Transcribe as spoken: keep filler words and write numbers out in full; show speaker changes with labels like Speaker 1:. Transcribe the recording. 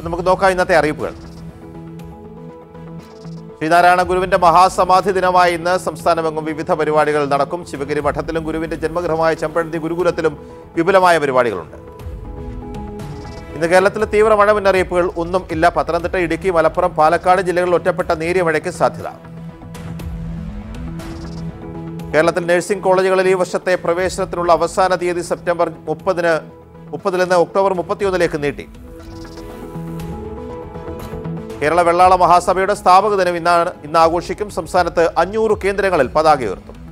Speaker 1: നമുക്ക് നോക്കാം ഇന്നത്തെ അറിയിപ്പുകൾ. ശ്രീനാരായണ ഗുരുവിന്റെ മഹാസമാധി ദിനമായ ഇന്ന് സംസ്ഥാനമെങ്ങും വിവിധ പരിപാടികൾ നടക്കും. ശിവഗിരി മഠത്തിലും ഗുരുവിന്റെ ജന്മഗൃഹമായ ചെമ്പഴന്തി ഗുരുകുലത്തിലും വിപുലമായ പരിപാടികളുണ്ട്. ഇന്ന് കേരളത്തിലെ തീവ്ര മഴ മുന്നറിയിപ്പുകൾ ഒന്നും ഇല്ല. പത്തനംതിട്ട, ഇടുക്കി, മലപ്പുറം, പാലക്കാട് ജില്ലകളിൽ ഒറ്റപ്പെട്ട നേരിയ മഴയ്ക്ക് സാധ്യത. കേരളത്തിൽ നഴ്സിംഗ് കോളേജുകളിൽ ഈ വർഷത്തെ പ്രവേശനത്തിനുള്ള അവസാന തീയതി സെപ്റ്റംബർ മുപ്പതിന് മുപ്പതിൽ നിന്ന് ഒക്ടോബർ മുപ്പത്തിയൊന്നിലേക്ക് നീട്ടി. കേരള വെള്ളാള മഹാസഭയുടെ സ്ഥാപക ദിനം ഇന്നാണ് ഇന്ന് ആഘോഷിക്കും. സംസ്ഥാനത്ത് അഞ്ഞൂറ് കേന്ദ്രങ്ങളിൽ പതാക ഉയർത്തും.